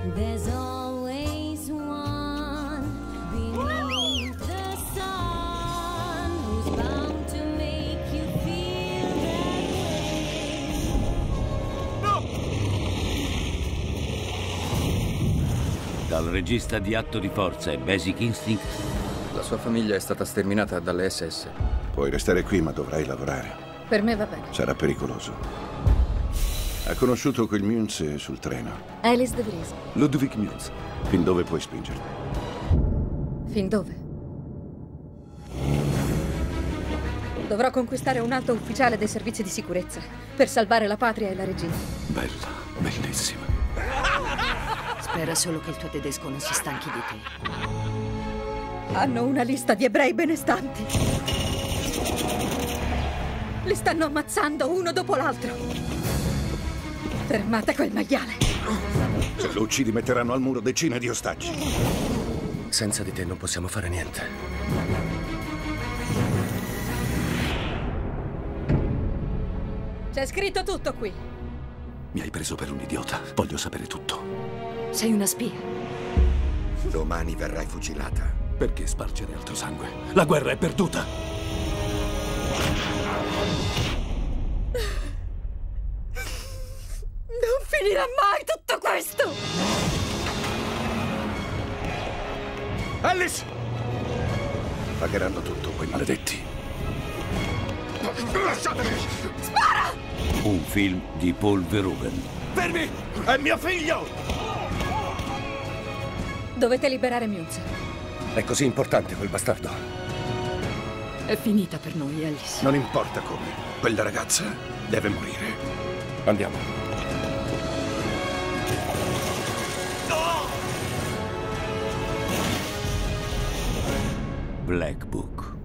There's always one beneath the sun who's bound to make you feel that way. No! Dal regista di Atto di Forza e Basic Instinct. La sua famiglia è stata sterminata dalle SS. Puoi restare qui, ma dovrai lavorare. Per me va bene. Sarà pericoloso. Ha conosciuto quel Münz sul treno. Alice De Vries. Ludwig Münz. Fin dove puoi spingerti? Fin dove? Dovrò conquistare un alto ufficiale dei servizi di sicurezza per salvare la patria e la regina. Bella, bellissima. Spera solo che il tuo tedesco non si stanchi di te. Hanno una lista di ebrei benestanti. Li stanno ammazzando uno dopo l'altro. Fermate quel maiale. Se lo uccidi metteranno al muro decine di ostaggi. Senza di te non possiamo fare niente. C'è scritto tutto qui. Mi hai preso per un idiota. Voglio sapere tutto. Sei una spia. Domani verrai fucilata. Perché spargere altro sangue? La guerra è perduta! Non finirà mai tutto questo! Alice! Pagheranno tutto quei maledetti. Lasciatemi! Spara! Un film di Paul Verhoeven. Fermi! È mio figlio! Dovete liberare Münz. È così importante quel bastardo. È finita per noi, Alice. Non importa come. Quella ragazza deve morire. Andiamo. Black Book.